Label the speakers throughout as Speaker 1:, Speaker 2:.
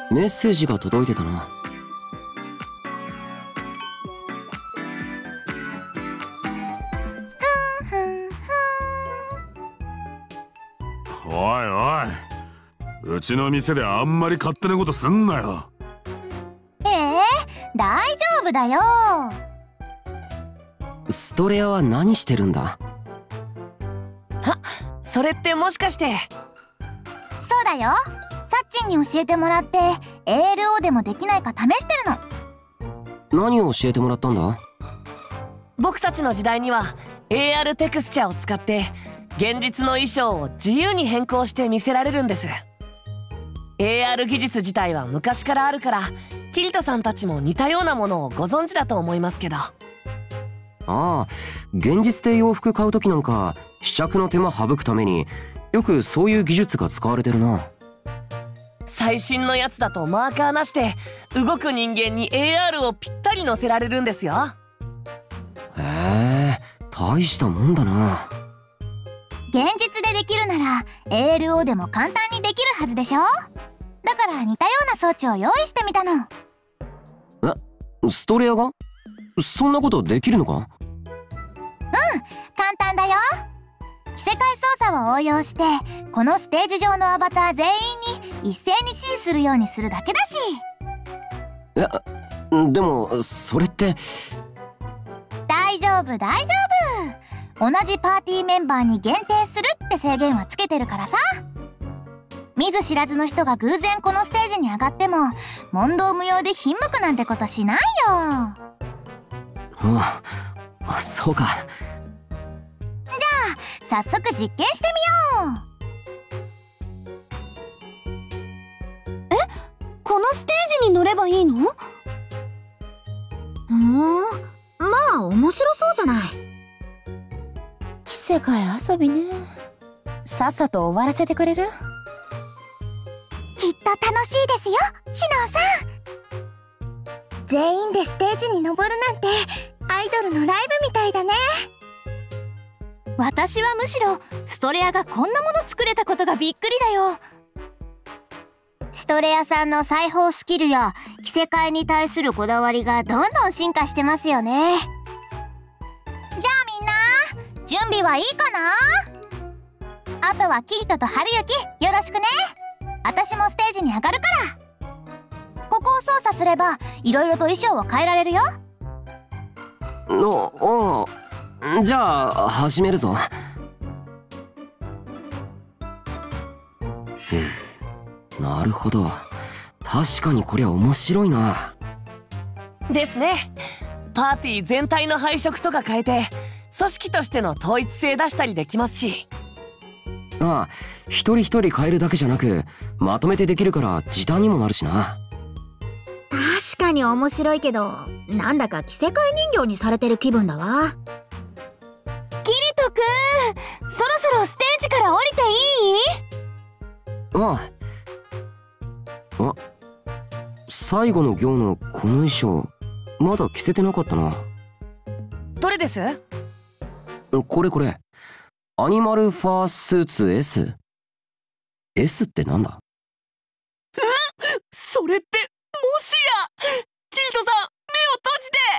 Speaker 1: メッセージが届いてたな。
Speaker 2: おいおい、うちの店であんまり勝手なことすんなよ。
Speaker 3: 大丈夫だよ。
Speaker 1: ストレアは何してるんだ？
Speaker 4: それってもしかして。
Speaker 3: そうだよ。サッチンに教えてもらって ALO でもできないか試してるの。
Speaker 1: 何を教えてもらったんだ？
Speaker 4: 僕たちの時代には AR テクスチャを使って現実の衣装を自由に変更して見せられるんです。 AR 技術自体は昔からあるからキリトさんたちも似たようなものをご存知だと思いますけど。
Speaker 1: ああ、現実で洋服買う時なんか試着の手間省くためによくそういう技術が使われてるな。
Speaker 4: 最新のやつだとマーカーなしで動く人間に AR をぴったり乗せられるんですよ。
Speaker 1: へえ、大したもんだな。
Speaker 3: 現実でできるなら ALO でも簡単にできるはずでしょ。だから似たような装置を用意してみたの。
Speaker 1: ストレアがそんなことできるのか？
Speaker 3: 簡単だよ。着せ替え操作を応用してこのステージ上のアバター全員に一斉に指示するようにするだけだし。
Speaker 1: でもそれって
Speaker 3: 大丈夫大丈夫。同じパーティーメンバーに限定するって制限はつけてるからさ。見ず知らずの人が偶然このステージに上がっても問答無用でひんむくなんてことしないよ。
Speaker 1: そうか。
Speaker 3: じゃあ早速実験してみよう。
Speaker 5: このステージに乗ればいいの？まあ面白そうじゃない。
Speaker 6: 着せ替え遊びね。さっさと終わらせてくれる？
Speaker 3: きっと楽しいですよ、シノさん。全員でステージに登るなんてアイドルのライブみたいだね。
Speaker 5: 私はむしろストレアがこんなもの作れたことがびっくりだよ。
Speaker 3: ストレアさんの裁縫スキルや着せ替えに対するこだわりがどんどん進化してますよね。じゃあみんな準備はいいかな？あとはキイトとハルユキよろしくね。私もステージに上がるから。ここを操作すればいろいろと衣装を変えられるよ。
Speaker 1: じゃあ始めるぞ。なるほど、確かにこりゃ面白いな。
Speaker 4: ですね。パーティー全体の配色とか変えて組織としての統一性出したりできますし。
Speaker 1: ああ、一人一人変えるだけじゃなくまとめてできるから時短にもなるしな。
Speaker 5: 確かに面白いけどなんだか着せ替え人形にされてる気分だわ。
Speaker 6: キリトくん、そろそろステージから降りていい？
Speaker 1: 最後の行のこの衣装まだ着せてなかったな。
Speaker 4: どれです？
Speaker 1: これアニマルファースーツ S ってなんだ？
Speaker 4: それってもしやキリトさん目を閉じて。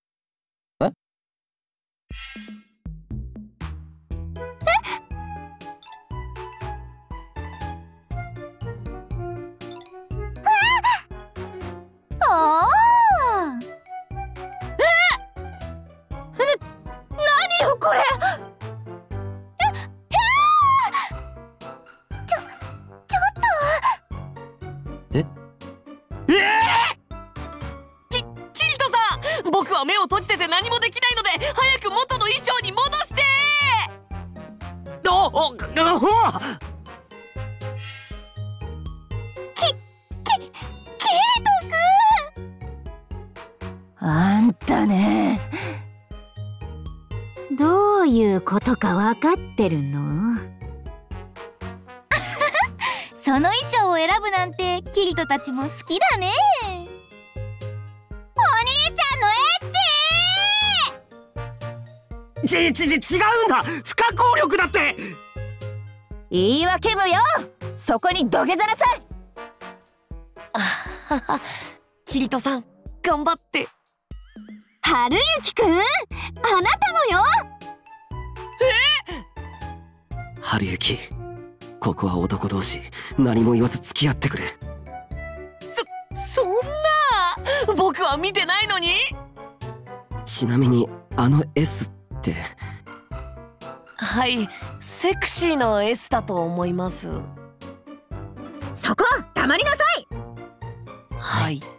Speaker 6: 何よこれ！
Speaker 4: キリトさん、僕は目を閉じてて何もできないので早く元の衣装に戻して。
Speaker 6: あんたね。
Speaker 5: どういうことか分かってるの？
Speaker 3: その衣装を選ぶなんてキリトたちも好きだね。お兄ちゃんのエッチ。
Speaker 1: 違うんだ、不可抗力だって。
Speaker 6: 言い訳無用。そこに土下座なさい。
Speaker 4: はは、キリトさん頑張って。
Speaker 5: 春雪くん、あなたもよ。
Speaker 1: 春雪、ここは男同士、何も言わず付き合ってくれ。
Speaker 4: そんな、僕は見てないのに。
Speaker 1: ちなみにあの S って。
Speaker 4: はい、セクシーの S だと思います。
Speaker 5: そこ黙りなさい。
Speaker 4: はい。